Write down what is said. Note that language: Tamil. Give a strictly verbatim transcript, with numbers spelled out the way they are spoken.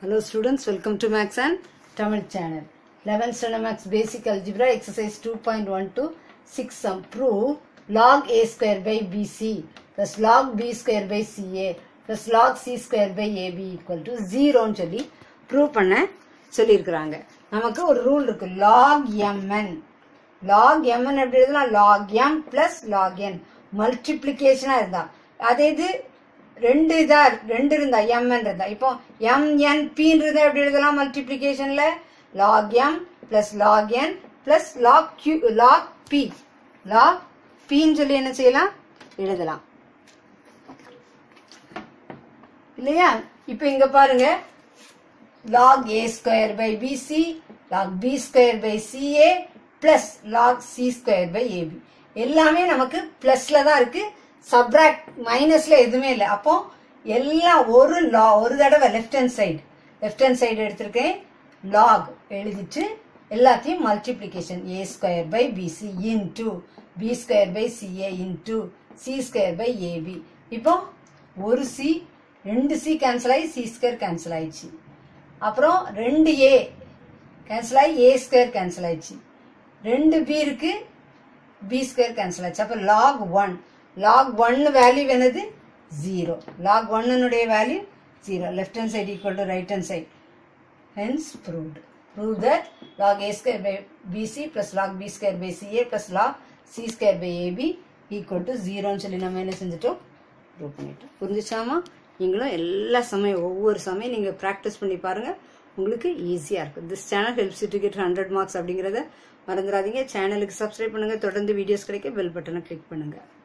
Hello students, welcome to Max and Tamil channel. eleventh Standard Max Basic Algebra exercise two point one to six sum. Prove log a square by bc plus log b square by ca plus log c square by ab equal to zero ன்னு சொல்லி prove பண்ண சொல்லியிருக்கிறாங்க. நமக்கு ஒரு ரூல் இருக்கு, log mn. log mn எப்படி எழுதலாம்? log m plus log n மல்டிப்ளிகேஷனா இருந்தா, அதே இது ரெண்டு இதா ரெண்டு இருந்தா m இருந்தா, இப்போ mn p இருந்தா எப்படி எழுதலாம்? மல்டிப்ளிகேஷன்ல log m plus log n plus log q log p log p ன்னு சொல்லி என்ன செய்யலாம்? எழுதலாம் இல்லையா? இப்போ இங்க பாருங்க, log a square by bc log b square by ca plus log c square by ab எல்லாமே நமக்கு பிளஸ்ல தான் இருக்கு, சப்ராக்ட் மைனஸ்ல எதுவுமே இல்லை. அப்போ எல்லாம் ஒரு லா ஒரு தடவை left hand side left hand side எடுத்திருக்கேன், லாக் எழுதிட்டு எல்லாத்தையும் multiplication a square by b c into b square by ca into c square by ab. இப்போ ஒரு சி ரெண்டு சி கேன்சல் ஆகி சி ஸ்கொயர் கேன்சல் ஆயிடுச்சு. அப்புறம் ரெண்டு ஏ கேன்சல் ஆகி ஏ ஸ்கொயர் கேன்சல் ஆயிடுச்சு. ரெண்டு பி இருக்கு, பி ஸ்கொயர் கேன்சல் ஆயிடுச்சு. அப்போ log one log one value என்னது? zero. log one உடைய value zero. left hand side equal to right hand side. Hence proved. Prove that log a square by bc plus log b square by ca plus log c square by ab equal to zero ன்னு சொல்லி நம்ம என்ன செஞ்சிட்டோம்? ப்ரூவ் பண்ணிட்டோம். புரிஞ்சுச்சாமா? நீங்களும் எல்லா சமயம் ஒவ்வொரு சமயம் நீங்க பிராக்டிஸ் பண்ணி பாருங்க, உங்களுக்கு ஈஸியா இருக்கும். This channel helps you to get hundred marks அப்படிங்கறத மறந்துடாதீங்க. சேனலுக்கு சப்ஸ்கிரைப் பண்ணுங்க, தொடர்ந்து வீடியோஸ் கிடைக்க பெல் பட்டனை கிளிக் பண்ணுங்க.